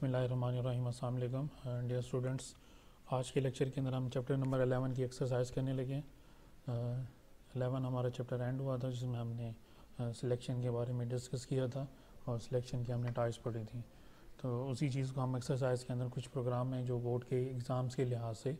बिस्मिल्लाहिर्रहमानिर्रहीम। अस्सलाम वालेकुम डियर स्टूडेंट्स। आज के लेक्चर के अंदर हम चैप्टर नंबर 11 की एक्सरसाइज करने लगे। 11 हमारा चैप्टर एंड हुआ था जिसमें हमने सिलेक्शन के बारे में डिस्कस किया था और सिलेक्शन की हमने टाइप्स पढ़ी थी। तो उसी चीज़ को हम एक्सरसाइज के अंदर कुछ प्रोग्राम हैं जो बोर्ड के एग्ज़ाम्स के लिहाज से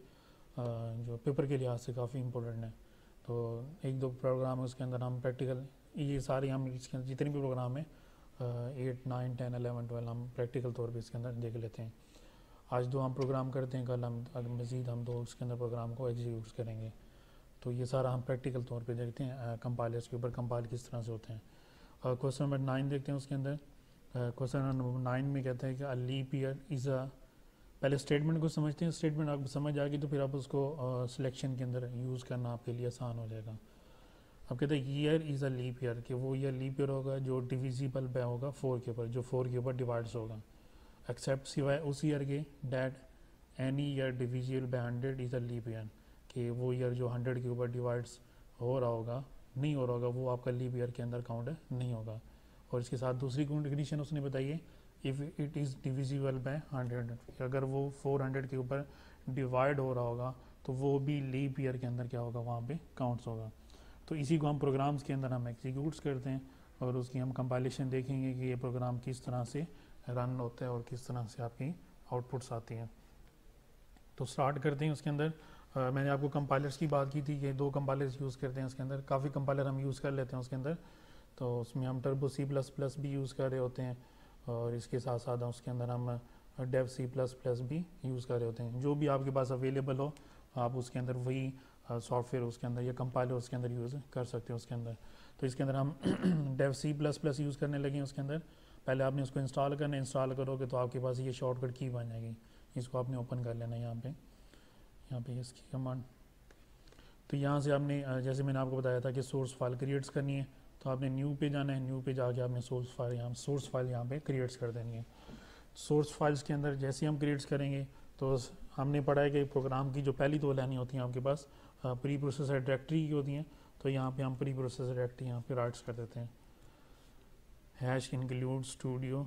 जो पेपर के लिहाज से काफ़ी इंपॉर्टेंट है। तो एक दो प्रोग्राम है उसके अंदर हम प्रैक्टिकल, ये सारे हम इसके अंदर जितने भी प्रोग्राम हैं 8, 9, 10, 11, 12 हम प्रैक्टिकल तौर पे इसके अंदर देख लेते हैं। आज दो हम प्रोग्राम करते हैं, कल हम मज़ीद हम दो उसके अंदर प्रोग्राम को एग्जीक्यूट करेंगे। तो ये सारा हम प्रैक्टिकल तौर पे देखते हैं, कंपाइलर्स के ऊपर कंपाइल किस तरह से होते हैं। क्वेश्चन नंबर 9 देखते हैं। उसके अंदर क्वेश्चन नंबर 9 में कहता है कि a leap year is a, पहले स्टेटमेंट को समझते हैं। स्टेटमेंट आपको समझ आ गई तो फिर आप उसको सिलेक्शन के अंदर यूज़ करना आपके लिए आसान हो जाएगा। अब कहते हैं year is a leap year, कि वो ईयर लीप ईयर होगा जो डिविजिबल बाय होगा 4 के ऊपर, जो 4 के ऊपर डिवाइड्स होगा, एक्सेप्ट सिवाय उस ईयर के that any year divisible by 100 is a leap year, कि वो ईयर जो 100 के ऊपर डिवाइड्स हो रहा होगा, नहीं हो रहा होगा, वो आपका लीप ईयर के अंदर काउंट नहीं होगा। और इसके साथ दूसरी कंडीशन उसने बताई है, if it is divisible by 100, अगर वो 400 के ऊपर डिवाइड हो रहा होगा तो वो भी लीप ईयर के अंदर क्या होगा, वहाँ पे काउंट्स होगा। तो इसी को हम प्रोग्राम्स के अंदर हम एग्जीक्यूट्स करते हैं और उसकी हम कंपाइलेशन देखेंगे कि ये प्रोग्राम किस तरह से रन होता है और किस तरह से आपकी आउटपुट्स आती हैं। तो स्टार्ट करते हैं। उसके अंदर मैंने आपको कंपाइलर्स की बात की थी कि 2 कंपाइलर्स यूज़ करते हैं। उसके अंदर काफ़ी कंपाइलर हम यूज़ कर लेते हैं उसके अंदर। तो उसमें हम टर्बो C++ भी यूज़ कर रहे होते हैं और इसके साथ साथ उसके अंदर हम डेव C++ भी यूज़ कर रहे होते हैं। जो भी आपके पास अवेलेबल हो आप उसके अंदर वही सॉफ्टवेयर उसके अंदर या कंपाइलर उसके अंदर यूज़ कर सकते हैं उसके अंदर। तो इसके अंदर हम डेव C++ यूज़ करने लगे हैं। उसके अंदर पहले आपने उसको इंस्टॉल करना है। इंस्टॉल करोगे तो आपके पास ये शॉर्टकट की बन जाएगी, इसको आपने ओपन कर लेना है यहाँ पे इसकी कमांड। तो यहाँ से आपने जैसे मैंने आपको बताया था कि सोर्स फाइल क्रिएट्स करनी है, तो आपने न्यू पे जाना है। न्यू पे जाके आपने सोर्स फाइल यहाँ पे क्रिएट्स कर देनी है। सोर्स फाइल्स के अंदर जैसे हम क्रिएट्स करेंगे तो हमने पढ़ा है कि प्रोग्राम की जो पहली 2 लाइनें होती हैं आपके पास प्री प्रोसेसर डायरेक्टरी की होती हैं। तो यहाँ पे हम प्री प्रोसेसर डायरेक्टरी यहाँ पे राइट्स कर देते हैं, हैश इंक्लूड स्टूडियो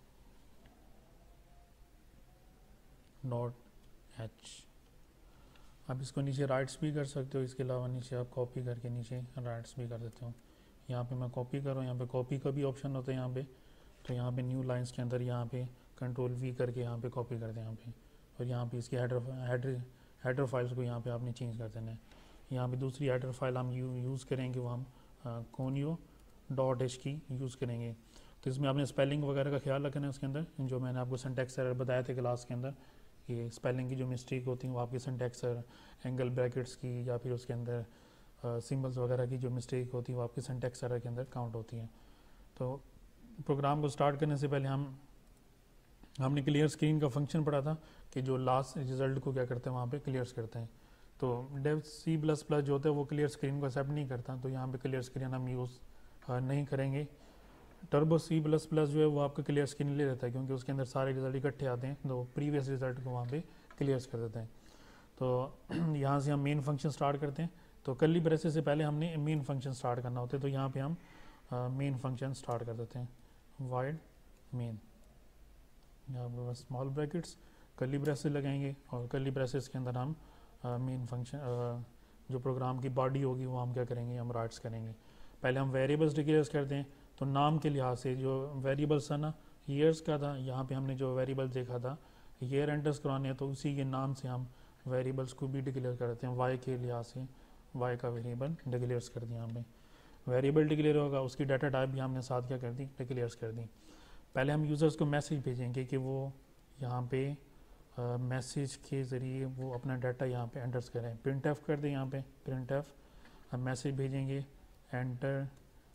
.h। आप इसको नीचे राइट्स भी कर सकते हो, इसके अलावा नीचे आप कॉपी करके नीचे राइट्स भी कर देते हो। यहाँ पे मैं कॉपी कर रहा हूँ, यहाँ पे कॉपी का भी ऑप्शन होता है यहाँ पे। तो यहाँ पे न्यू लाइन्स के अंदर यहाँ पे Ctrl+V करके यहाँ पे कॉपी कर दें यहाँ पे, और यहाँ पे इसकी हेडर फाइल्स को यहाँ पे आपने चेंज कर देना है। यहाँ पे दूसरी हेडर फाइल हम यूज़ करेंगे, वो हम conio.h की यूज़ करेंगे। तो इसमें आपने स्पेलिंग वगैरह का ख्याल रखना है उसके अंदर, जो मैंने आपको सिंटैक्स एरर बताए थे क्लास के अंदर। ये स्पेलिंग की जो मिस्टेक होती है वो आपकी सिंटैक्स एरर, एंगल ब्रैकेट्स की या फिर उसके अंदर सिंबल्स वगैरह की जो मिस्टेक होती है वो आपकी सिंटैक्स एरर के अंदर काउंट होती है। तो प्रोग्राम को स्टार्ट करने से पहले हमने क्लियर स्क्रीन का फंक्शन पढ़ा था कि जो लास्ट रिजल्ट को क्या करते हैं वहाँ पे क्लियर करते हैं। तो डेव C++ जो होता है वो क्लियर स्क्रीन को एक्सेप्ट नहीं करता, तो यहाँ पे क्लियर स्क्रीन हम यूज़ नहीं करेंगे। टर्बो C++ जो है वो आपका क्लियर स्क्रीन ले लेता है क्योंकि उसके अंदर सारे रिजल्ट इकट्ठे आते हैं, तो प्रीवियस रिजल्ट को वहाँ पे क्लियर कर देते हैं। तो यहाँ से हम मेन फंक्शन स्टार्ट करते हैं। तो कर्ली ब्रेसेस से पहले हमने मेन फंक्शन स्टार्ट करना होता है। तो यहाँ पे हम मेन फंक्शन स्टार्ट कर देते हैं, वाइड मेन। यहाँ पे बस स्मॉल ब्रैकेट्स कर्ली ब्रेसेस लगाएंगे और कर्ली ब्रेसेस के अंदर हम मेन फंक्शन जो प्रोग्राम की बॉडी होगी वो हम क्या करेंगे, हम राइट्स करेंगे। पहले हम वेरिएबल्स डिक्लेयर करते हैं। तो नाम के लिहाज से जो वेरिएबल्स था ना, ईयर्स का था, यहाँ पे हमने जो वेरिएबल देखा था ईयर एंटर्स कराने हैं, तो उसी के नाम से हम वेरिएबल्स को भी डिक्लेयर करते हैं। वाई के लिहाज से वाई का वेरिएबल डिक्लेयर कर दिया हमने। वेरिएबल डिक्लेयर होगा, उसकी डाटा टाइप भी हमने साथ क्या कर दी, डिक्लेयर कर दी। पहले हम यूज़र्स को मैसेज भेजेंगे कि वो यहाँ पे मैसेज के ज़रिए वो अपना डाटा यहाँ पे एंटर्स करें। प्रिंट एफ कर दें, यहाँ पे प्रिंट एफ हम मैसेज भेजेंगे, एंटर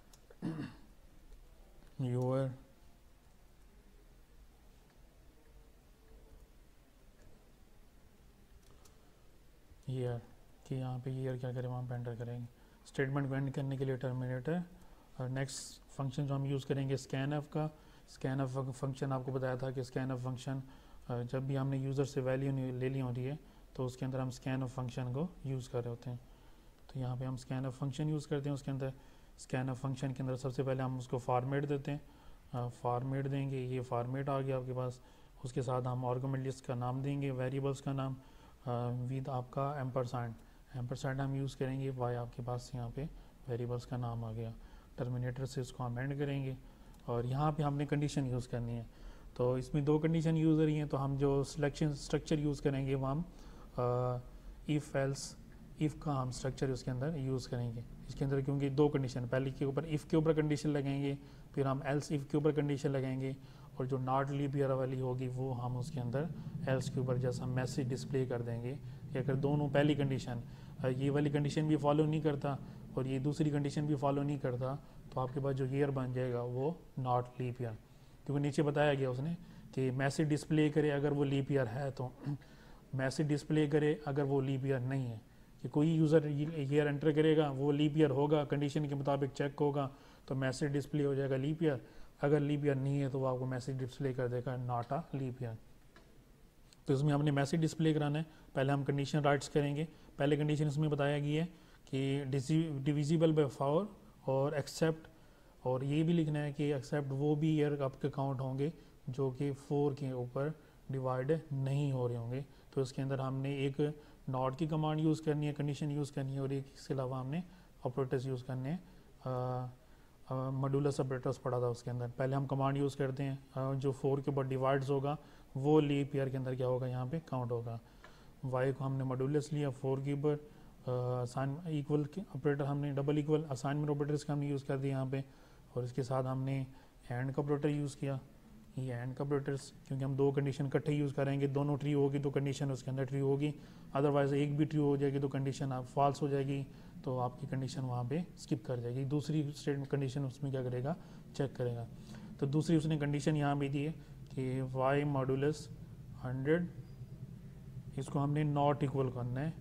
योर ईयर, कि यहाँ पे ईयर क्या करें वहाँ पे एंटर करेंगे। स्टेटमेंट को एंड करने के लिए टर्मिनेटर। और नेक्स्ट फंक्शन जो हम यूज़ करेंगे स्कैन एफ का। स्कैन एफ फंक्शन आपको बताया था कि स्कैन एफ फंक्शन जब भी हमने यूज़र से वैल्यू ले ली होती है तो उसके अंदर हम स्कैन एफ फंक्शन को यूज़ कर रहे होते हैं। तो यहाँ पे हम स्कैन एफ फंक्शन यूज़ करते हैं। उसके अंदर स्कैन एफ फंक्शन के अंदर सबसे पहले हम उसको फॉर्मेट देते हैं, फॉर्मेट देंगे, ये फॉर्मेट आ गया आपके पास। उसके साथ हम आर्गुमेंट लिस्ट का नाम देंगे, वेरिएबल्स का नाम विद आपका एम्परसैंड हम यूज़ करेंगे, वाई आपके पास यहाँ पे वेरिएबल्स का नाम आ गया। टर्मिनेटर से इसको हम एंड करेंगे और यहाँ पे हमने कंडीशन यूज़ करनी है। तो इसमें दो कंडीशन यूज़ हो रही हैं, तो हम जो सिलेक्शन स्ट्रक्चर यूज़ करेंगे वो हम इफ़ एल्स इफ़ का हम स्ट्रक्चर उसके अंदर यूज़ करेंगे इसके अंदर, क्योंकि दो कंडीशन, पहले के ऊपर इफ़ के ऊपर कंडीशन लगाएंगे, फिर हम एल्स इफ़ के ऊपर कंडीशन लगाएंगे, और जो नॉट लीप ईयर वाली होगी वो हम उसके अंदर एल्स के ऊपर जैसा मैसेज डिस्प्ले कर देंगे कि अगर दोनों पहली कंडीशन ये वाली कंडीशन भी फॉलो नहीं करता और ये दूसरी कंडीशन भी फॉलो नहीं करता, तो आपके पास जो ईयर बन जाएगा वो नॉट लीप ईयर, क्योंकि नीचे बताया गया उसने कि मैसेज डिस्प्ले करे अगर वो लीप ईयर है तो, मैसेज डिस्प्ले करे अगर वो लीप ईयर नहीं है, कि कोई यूज़र ईयर एंटर करेगा वो लीप ईयर होगा, कंडीशन के मुताबिक चेक होगा तो मैसेज डिस्प्ले हो जाएगा लीप ईयर, अगर लीप ईयर नहीं है तो वो आपको मैसेज डिस्प्ले कर देगा नॉट अ लीप ईयर। तो इसमें हमने मैसेज डिस्प्ले कराना है, पहले हम कंडीशन राइट्स करेंगे। पहले कंडीशन इसमें बताया गया है कि डिविजिबल बाय 4 और एक्सेप्ट, और ये भी लिखना है कि एक्सेप्ट वो भी ईयर आपके काउंट होंगे जो कि 4 के ऊपर डिवाइड नहीं हो रहे होंगे। तो इसके अंदर हमने एक नॉट की कमांड यूज़ करनी है, कंडीशन यूज़ करनी है, और एक इसके अलावा हमने ऑपरेटर्स यूज़ करने हैं। मॉड्यूलस ऑपरेटर्स पढ़ा था उसके अंदर। पहले हम कमांड यूज़ करते हैं, जो 4 के ऊपर डिवाइड्स होगा वो लीप ईयर के अंदर क्या होगा, यहाँ पे काउंट होगा। वाई को हमने मॉड्यूलस लिया, 4 के ऊपर असाइन इक्वल के ऑपरेटर हमने डबल इक्वल असाइनमेंट ऑपरेटर्स का हमने यूज़ कर दिया यहाँ पे, और इसके साथ हमने एंड का ऑपरेटर यूज़ किया। ये एंड का ऑपरेटर्स क्योंकि हम दो कंडीशन इकट्ठे यूज़ करेंगे, दोनों ट्रू होगी तो कंडीशन उसके अंदर ट्रू होगी, अदरवाइज एक भी ट्रू हो जाएगी तो कंडीशन आप फॉल्स हो जाएगी, तो आपकी कंडीशन वहाँ पे स्किप कर जाएगी। दूसरी स्टेटमेंट कंडीशन उसमें क्या करेगा, चेक करेगा। तो दूसरी उसने कंडीशन यहाँ भी दी है कि वाई मॉड्यूलस 100, इसको हमने नॉट इक्वल करना है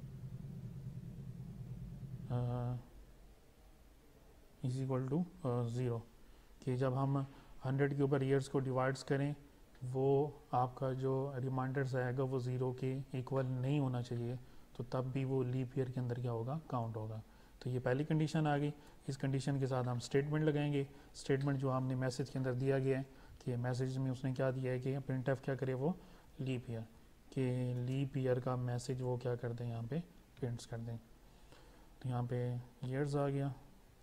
इज इक्वल टू 0, कि जब हम 100 के ऊपर ईयर्स को डिवाइड्स करें वो आपका जो रिमाइंडर्स आएगा वो 0 के इक्वल नहीं होना चाहिए, तो तब भी वो लीप ईयर के अंदर क्या होगा, काउंट होगा। तो ये पहली कंडीशन आ गई। इस कंडीशन के साथ हम स्टेटमेंट लगाएंगे। स्टेटमेंट जो हमने मैसेज के अंदर दिया गया है कि मैसेज में उसने क्या दिया है कि प्रिंटफ क्या करे, वो लीप ईयर, कि लीप ईयर का मैसेज वो क्या कर दें, यहाँ पे प्रिंट्स कर दें। तो यहाँ पे ईयर्स आ गया।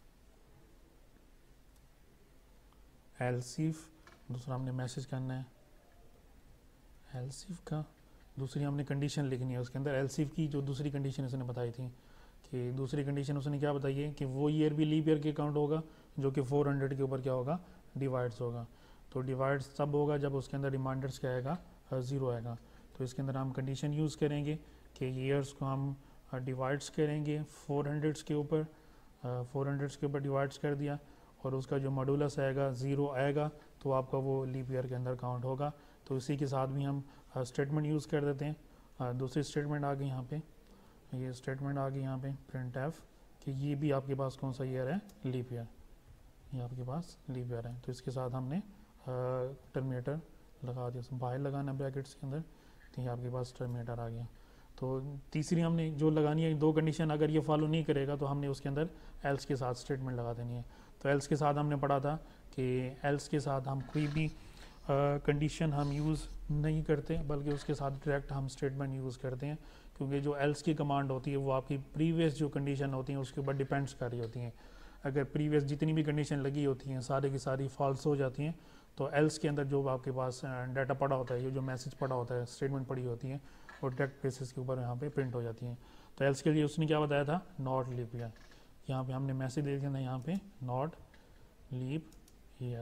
एलसीफ दूसरा हमने मैसेज करना है, एलसीफ का दूसरी हमने कंडीशन लिखनी है उसके अंदर। एलसीफ की जो दूसरी कंडीशन उसने बताई थी कि दूसरी कंडीशन उसने क्या बताई है कि वो ईयर भी लीप ईयर के काउंट होगा जो कि 400 के ऊपर क्या होगा, डिवाइड्स होगा। तो डिवाइड्स तब होगा जब उसके अंदर रिमाइंडर्स क्या आएगा, 0 आएगा। तो इसके अंदर हम कंडीशन यूज़ करेंगे कि ईयर्स को हम डिवाइड्स करेंगे 400 के ऊपर, 400 के ऊपर डिवाइड्स कर दिया, और उसका जो मॉड्यूलस आएगा 0 आएगा तो आपका वो लीप ईयर के अंदर काउंट होगा। तो इसी के साथ भी हम स्टेटमेंट यूज़ कर देते हैं। दूसरी स्टेटमेंट आ गई यहाँ पे, ये स्टेटमेंट आ गई यहाँ पे प्रिंट एफ, कि ये भी आपके पास कौन सा ईयर है, लीप ईयर, ये आपके पास लीप ईयर है। तो इसके साथ हमने टर्मिनेटर लगा दिया, बाहर लगाना ब्रैकेट्स के अंदर, तो ये आपके पास टर्मिनेटर आ गया। तो तीसरी हमने जो लगानी है, दो कंडीशन अगर ये फॉलो नहीं करेगा तो हमने उसके अंदर एल्स के साथ स्टेटमेंट लगा देनी है। तो एल्स के साथ हमने पढ़ा था कि एल्स के साथ हम कोई भी कंडीशन हम यूज़ नहीं करते, बल्कि उसके साथ डायरेक्ट हम स्टेटमेंट यूज़ करते हैं, क्योंकि जो एल्स की कमांड होती है वो आपकी प्रीवियस जो कंडीशन होती हैं उसके ऊपर डिपेंड्स कर रही होती हैं। अगर प्रीवियस जितनी भी कंडीशन लगी होती हैं सारी की सारी फॉल्स हो जाती हैं, तो एल्स के अंदर जो आपके पास डाटा पड़ा होता है, ये जो मैसेज पड़ा होता है, स्टेटमेंट पड़ी होती है, और डायरेक्ट बेसिस के ऊपर यहाँ पे प्रिंट हो जाती हैं। तो एल्स के लिए उसने क्या बताया था, नॉट लीप ईयर। यहाँ पे हमने मैसेज दे दिया था, यहाँ पे नॉट लीप ईयर,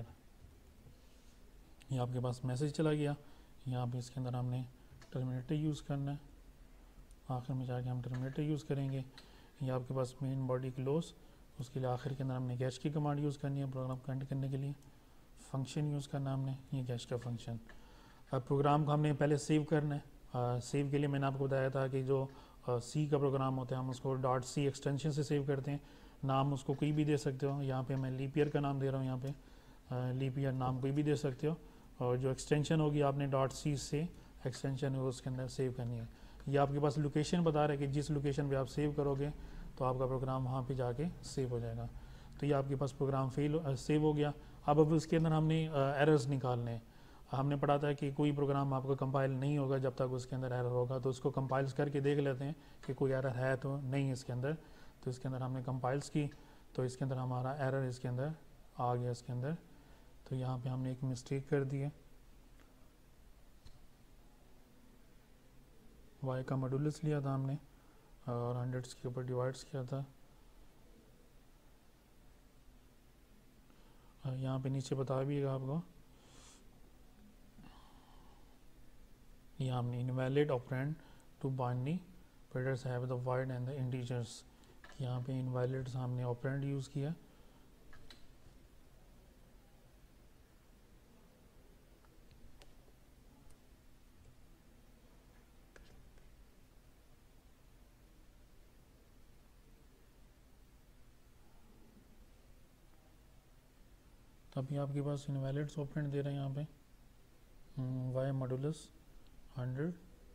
ये आपके पास मैसेज चला गया। यहाँ पे इसके अंदर हमने टर्मिनेटर यूज़ करना है, आखिर में जाके हम टर्मिनेटर यूज़ करेंगे। ये आपके पास मेन बॉडी क्लोज, उसके लिए आखिर के अंदर हमने गैश की कमांड यूज़ करनी है प्रोग्राम को एंड करने के लिए। फंक्शन यूज़ करना हमने, ये गैश का फंक्शन। अब प्रोग्राम को हमने पहले सेव करना है। सेव के लिए मैंने आपको बताया था कि जो सी का प्रोग्राम होता है हम उसको .c एक्सटेंशन से सेव करते हैं। नाम उसको कोई भी दे सकते हो, यहाँ पे मैं लीप ईयर का नाम दे रहा हूँ, यहाँ पे लीप ईयर नाम कोई भी दे सकते हो, और जो एक्सटेंशन होगी आपने .c से एक्सटेंशन है उसके अंदर सेव करनी है। ये आपके पास लोकेशन बता रहा है कि जिस लोकेशन पे आप सेव करोगे तो आपका प्रोग्राम वहाँ पे जाके सेव हो जाएगा। तो ये आपके पास प्रोग्राम सेव हो गया। अब उसके अंदर हमने एरर्स निकालने हैं। हमने पढ़ा था कि कोई प्रोग्राम आपका कंपाइल नहीं होगा जब तक उसके अंदर एरर होगा, तो उसको कंपाइल्स करके देख लेते हैं कि कोई एरर है तो नहीं इसके अंदर। तो इसके अंदर हमने कंपाइल्स की, तो इसके अंदर हमारा एरर इसके अंदर आ गया इसके अंदर। तो यहाँ पे हमने एक मिस्टेक कर दी है, y का मॉड्यूलस लिया था हमने और हंड्रेड्स के ऊपर डिवाइड्स किया था। यहाँ पे नीचे बता भी आपको, यहाँ हमने invalid operand to binary operators have the void and the integers. यहाँ पे इनवैलिड हमने ऑपरेंड यूज़ किया। तो अभी आपके पास इनवैलिड ऑपरेंड दे रहे हैं यहाँ पे y मॉड्यूलस 100,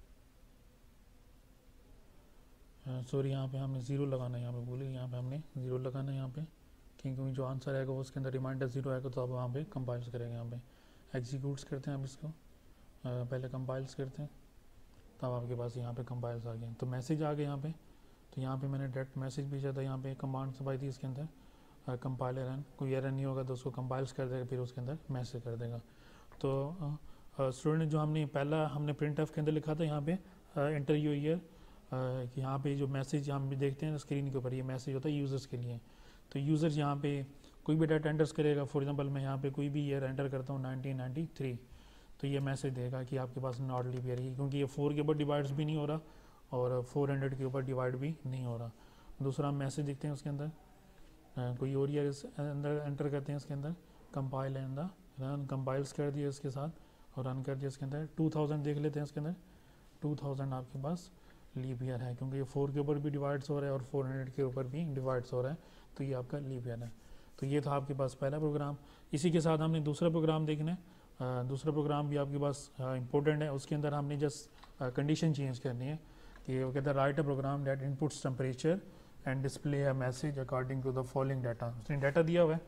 सॉरी यहाँ पे हमने ज़ीरो लगाना है, यहाँ पे भूल गए, यहाँ पे हमने ज़ीरो लगाना है यहाँ पे, क्योंकि जो आंसर आएगा वो उसके अंदर रिमाइंडर ज़ीरो आएगा, तो अब वहाँ पे कंपाइल्स करेंगे। यहाँ पे एग्जीक्यूट्स करते हैं अब इसको, पहले कंपाइल्स करते हैं, तब आपके पास यहाँ पे कंपाइल्स आ गए। तो मैसेज आ गए यहाँ पे, तो यहाँ पे मैंने डायरेक्ट मैसेज भेजा था, यहाँ पे कमांड दबाई थी इसके अंदर कंपाइलर रन, कोई एरर नहीं होगा तो उसको कंपाइल्स कर देगा, फिर उसके अंदर मैसेज कर देगा। तो स्टूडेंट जो हमने प्रिंट एफ के अंदर लिखा था यहाँ पे एंटर योर ईयर, कि यहाँ पे जो मैसेज हम भी देखते हैं स्क्रीन के ऊपर, ये मैसेज होता है यूज़र्स के लिए। तो यूज़र्स यहाँ पे कोई भी डाटा एंटर्स करेगा, फॉर एग्जांपल मैं यहाँ पे कोई भी ईयर एंटर करता हूँ 1993, तो ये मैसेज देगा कि आपके पास नॉट लीप ईयर है, क्योंकि ये 4 के ऊपर डिवाइड्स भी नहीं हो रहा और 400 के ऊपर डिवाइड भी नहीं हो रहा। दूसरा मैसेज देखते हैं उसके अंदर, कोई और ईयर अंदर एंटर करते हैं इसके अंदर, compile and the run, compiles कर दिया इसके साथ और रन कर दिया इसके अंदर। 2000 देख लेते हैं इसके अंदर, 2000 आपके पास लीप ईयर है, क्योंकि ये 4 के ऊपर भी डिवाइड्स हो रहा है और 400 के ऊपर भी डिवाइड्स हो रहा है, तो ये आपका लीप ईयर है। तो ये था आपके पास पहला प्रोग्राम। इसी के साथ हमने दूसरा प्रोग्राम देखना है। दूसरा प्रोग्राम भी आपके पास इंपॉर्टेंट है, उसके अंदर हमने जस्ट कंडीशन चेंज करनी है कि वो कहता है write a program that inputs temperature and display a message according to the following data. उसने डाटा दिया हुआ है,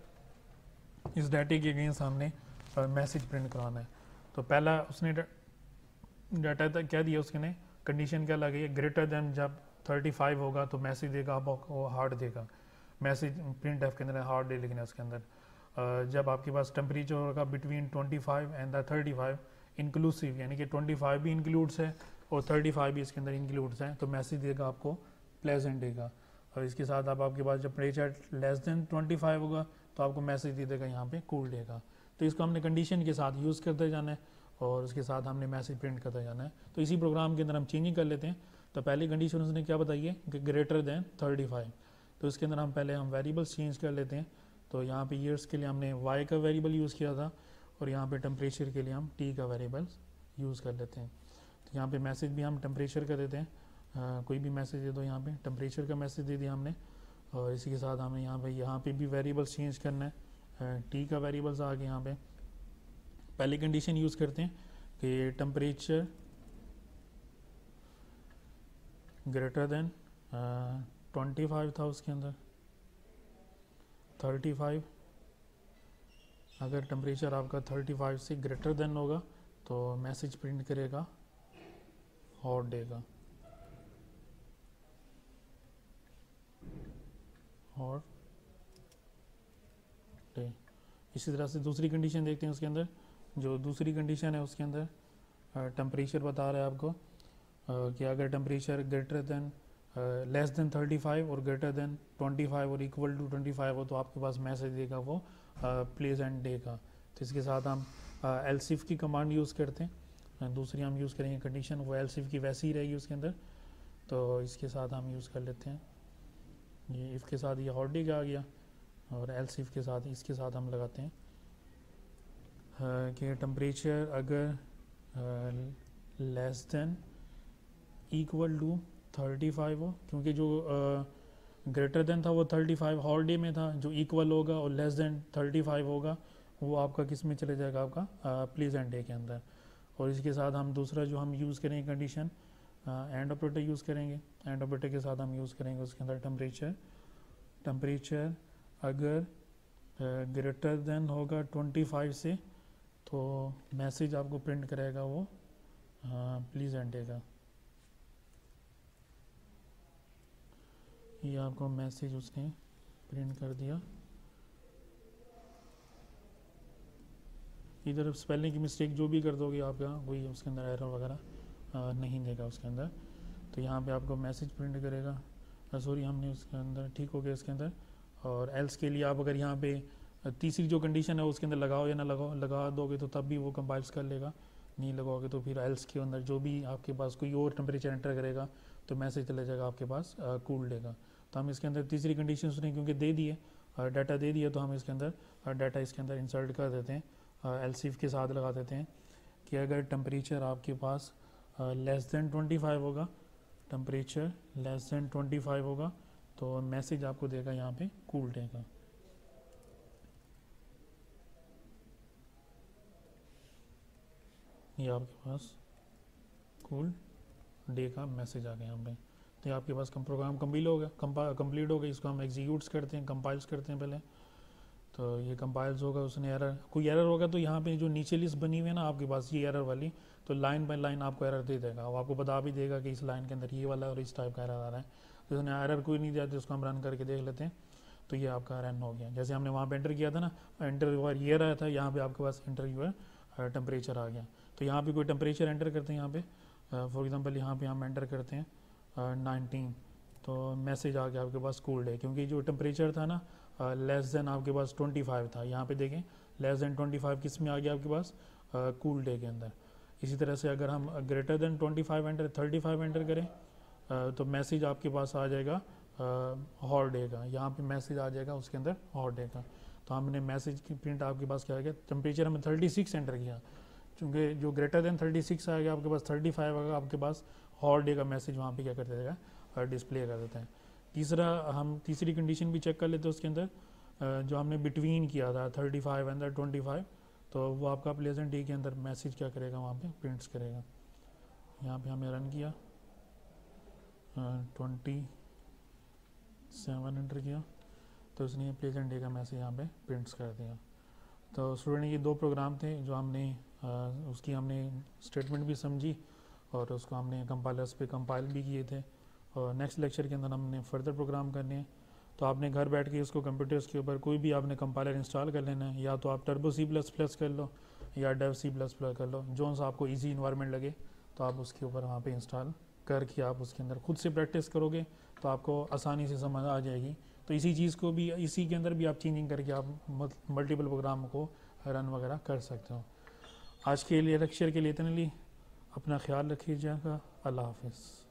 इस डाटे के अगेंस्ट हमने मैसेज प्रिंट कराना है। तो पहला उसने डाटा क्या दिया, उसने कंडीशन क्या लगी है, ग्रेटर देन जब 35 होगा तो मैसेज देगा, आपको हार्ड देगा मैसेज, प्रिंट एफ के अंदर हार्ड दे लिखना है उसके अंदर। जब आपके पास टेम्परेचर होगा बिटवीन 25 एंड द 35 इंक्लूसिव, यानी कि 25 भी इंक्लूड्स है और 35 भी इसके अंदर इंक्लूड्स हैं, तो मैसेज देगा आपको प्लेजेंट देगा। और इसके साथ अब आपके पास जब टेम्परेचर लेस देन 25 होगा तो आपको मैसेज दे देगा यहाँ पे कूल देगा। तो इसको हमने कंडीशन के साथ यूज़ करते जाना है और उसके साथ हमने मैसेज प्रिंट करते जाना है। तो इसी प्रोग्राम के अंदर हम चेंजिंग कर लेते हैं। तो पहली कंडीशन उसने क्या बताई है कि ग्रेटर देन 35, तो इसके अंदर पहले हम वेरिएबल्स चेंज कर लेते हैं। तो यहाँ पे ईयर्स के लिए हमने वाई का वेरिएबल यूज़ किया था और यहाँ पे टेम्परेचर के लिए हम टी का वेरिएबल यूज़ कर लेते हैं। तो यहाँ पे मैसेज भी हम टेम्परेचर का देते हैं, कोई भी मैसेज दे दो, यहाँ पे टेम्परेचर का मैसेज दे दिया हमने। और इसी के साथ हमें यहाँ पे भी वेरिएबल्स चेंज करना है, टी का वेरिएबल्स आ गए यहाँ पे। पहली कंडीशन यूज़ करते हैं कि टेम्परेचर ग्रेटर देन 25 था, उसके अंदर 35, अगर टेम्परेचर आपका 35 से ग्रेटर देन होगा तो मैसेज प्रिंट करेगा हॉट देगा, हॉट डे। इसी तरह से दूसरी कंडीशन देखते हैं उसके अंदर। जो दूसरी कंडीशन है उसके अंदर टेम्परेचर बता रहा है आपको कि अगर temperature greater than less than 35 और ग्रेटर देन 25 और इक्वल टू 25 हो तो आपके पास मैसेज देगा वो प्लेजेंट डे का। तो इसके साथ हम एलसिफ की कमांड यूज़ करते हैं, दूसरी हम यूज़ करेंगे कंडीशन, वो एलसिफ की वैसी ही रहेगी उसके अंदर। तो इसके साथ हम यूज़ कर लेते हैं, ये इफ़ के साथ ये हॉट डे का आ गया और एलसिफ के साथ इसके साथ हम लगाते हैं कि टेम्परेचर अगर लेस देन इक्वल टू 35 हो, क्योंकि जो ग्रेटर देन था वो 35 हॉट डे में था, जो इक्वल होगा और लेस देन 35 होगा वो आपका किस में चले जाएगा, आपका प्लेजेंट डे के अंदर। और इसके साथ हम दूसरा जो हम यूज़ करेंगे कंडीशन एंड ऑपरेटर यूज़ करेंगे। एंड ऑपरेटर के साथ हम यूज़ करेंगे उसके अंदर टेम्परेचर अगर ग्रेटर देन होगा 25 से तो मैसेज आपको प्रिंट करेगा वो प्लीज़ एंटर का, ये आपको मैसेज उसने प्रिंट कर दिया। इधर स्पेलिंग की मिस्टेक जो भी कर दोगे आपका कोई उसके अंदर एरर वगैरह नहीं देगा उसके अंदर। तो यहाँ पे आपको मैसेज प्रिंट करेगा, सॉरी हमने उसके अंदर ठीक हो गया इसके अंदर। और एल्स के लिए आप अगर यहाँ पे तीसरी जो कंडीशन है उसके अंदर लगाओ या ना लगाओ, लगा दोगे तो तब भी वो कंपाइल्स कर लेगा, नहीं लगाओगे तो फिर एल्स के अंदर जो भी आपके पास कोई और टेम्परेचर एंटर करेगा तो मैसेज चला जाएगा आपके पास कूल देगा। तो हम इसके अंदर तीसरी कंडीशन उसने क्योंकि दे दी है, डाटा दे दिया, तो हम इसके अंदर डाटा इसके अंदर इंसर्ट कर देते हैं, एल्सिफ के साथ लगा देते हैं कि अगर टेम्परेचर आपके पास लेस देन 25 होगा, टेम्परेचर लेस देन 25 होगा तो मैसेज आपको देगा यहाँ पे कूल देगा। ये आपके पास कूल डे का मैसेज आ गया यहाँ पे। तो ये आपके पास प्रोग्राम कंप्लीट हो गया, कंप्लीट हो गया। इसको हम एग्जीक्यूट्स करते हैं, कंपाइल्स करते हैं पहले। तो ये कंपाइल्स होगा, उसने एरर कोई एरर होगा तो यहाँ पे जो नीचे लिस्ट बनी हुई है ना आपके पास ये एरर वाली, तो लाइन बाय लाइन आपको एरर दे देगा, वो आपको बता भी देगा कि इस लाइन के अंदर ये वाला और इस टाइप का एरर आ रहा है। तो उसने एरर कोई नहीं दिया तो उसको हम रन करके देख लेते हैं। तो ये आपका रन हो गया, जैसे हमने वहाँ पे एंटर किया था ना, एंटर यूर ये रहा था, यहाँ पे आपके पास एंटर यूर टेम्परेचर आ गया। तो यहाँ पे कोई टेम्परेचर एंटर करते हैं, यहाँ पे फॉर एग्जांपल यहाँ पे हम एंटर करते हैं 19, तो मैसेज आ गया आपके पास कूल डे, क्योंकि जो टेम्परेचर था ना लेस देन आपके पास 25 था। यहाँ पे देखें लेस देन 25 किस में आ गया आपके पास कूल डे के अंदर। इसी तरह से अगर हम ग्रेटर देन 25 एंटर 35 एंटर करें तो मैसेज आपके पास आ जाएगा हॉट डे का, यहाँ पे मैसेज आ जाएगा उसके अंदर हॉट डे का। तो हमने मैसेज की प्रिंट आपके पास क्या आ गया, टेम्परेचर हमने 36 एंटर किया, क्योंकि जो ग्रेटर देन 36 आ गया आपके पास 35 आएगा आपके पास हॉट डे का मैसेज वहाँ पे क्या कर देगा डिस्प्ले कर देता है। तीसरा हम तीसरी कंडीशन भी चेक कर लेते हैं उसके अंदर, जो हमने बिटवीन किया था 35 एंड 25, तो वो आपका प्लेजेंट डे के अंदर मैसेज क्या करेगा वहाँ पे प्रिंट्स करेगा। यहाँ पे हमने रन किया 27 एंटर किया तो उसने प्लेजेंट डे का मैसेज यहाँ पे प्रिंट्स कर दिया। तो स्टूडेंट ये दो प्रोग्राम थे जो हमने उसकी हमने स्टेटमेंट भी समझी और उसको हमने कंपाइलर्स पे कंपाइल भी किए थे। और नेक्स्ट लेक्चर के अंदर हमने फर्दर प्रोग्राम करने हैं। तो आपने घर बैठ के इसको कंप्यूटर्स के ऊपर कोई भी आपने कंपाइलर इंस्टॉल कर लेना है, या तो आप टर्बो C++ कर लो या डेव C++ कर लो, जो सा आपको इजी इन्वायरमेंट लगे तो आप उसके ऊपर वहाँ पे इंस्टॉल करके आप उसके अंदर खुद से प्रैक्टिस करोगे तो आपको आसानी से समझ आ जाएगी। तो इसी चीज़ को भी इसी के अंदर भी आप चेंजिंग करके आप मल्टीपल प्रोग्राम को रन वगैरह कर सकते हो। आज के लिए लेक्चर के लिए इतने, अपना ख्याल रखिएगा। अल्लाह हाफिज़।